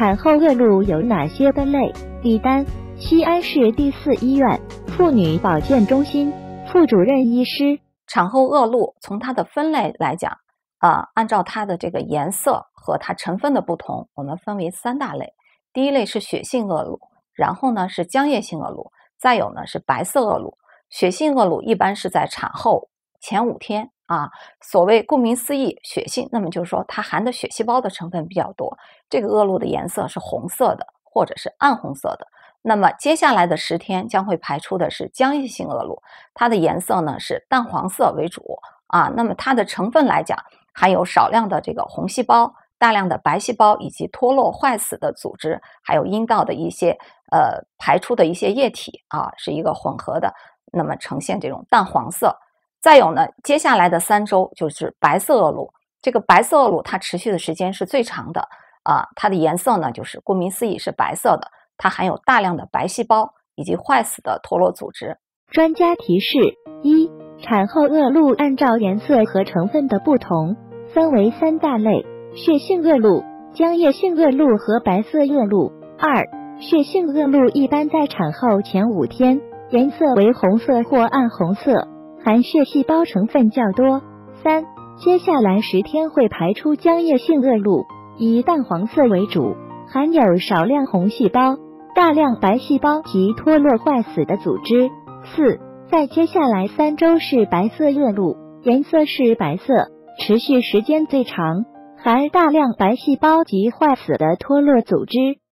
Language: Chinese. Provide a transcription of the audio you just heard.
产后恶露有哪些分类？李丹，西安市第4医院妇女保健中心副主任医师。 产后恶露从它的分类来讲，按照它的这个颜色和它成分的不同，我们分为3大类。第一类是血性恶露，然后呢是浆液性恶露，再有呢是白色恶露。血性恶露一般是在产后前5天所谓顾名思义血性，那么就是说它含的血细胞的成分比较多，这个恶露的颜色是红色的或者是暗红色的。那么接下来的10天将会排出的是浆液性恶露，它的颜色呢是淡黄色为主那么它的成分来讲，含有少量的这个红细胞、大量的白细胞以及脱落坏死的组织，还有阴道的一些排出的一些液体是一个混合的，那么呈现这种淡黄色。再有呢，接下来的3周就是白色恶露，这个白色恶露它持续的时间是最长的它的颜色呢就是顾名思义是白色的，它含有大量的白细胞以及坏死的脱落组织。 专家提示：一、产后恶露按照颜色和成分的不同，分为3大类：血性恶露、浆液性恶露和白色恶露。2、血性恶露一般在产后前5天，颜色为红色或暗红色，含血细胞成分较多。3、接下来10天会排出浆液性恶露，以淡黄色为主，含有少量红细胞、大量白细胞及脱落坏死的组织。4、在接下来3周是白色恶露，颜色是白色，持续时间最长，含大量白细胞及坏死的脱落组织。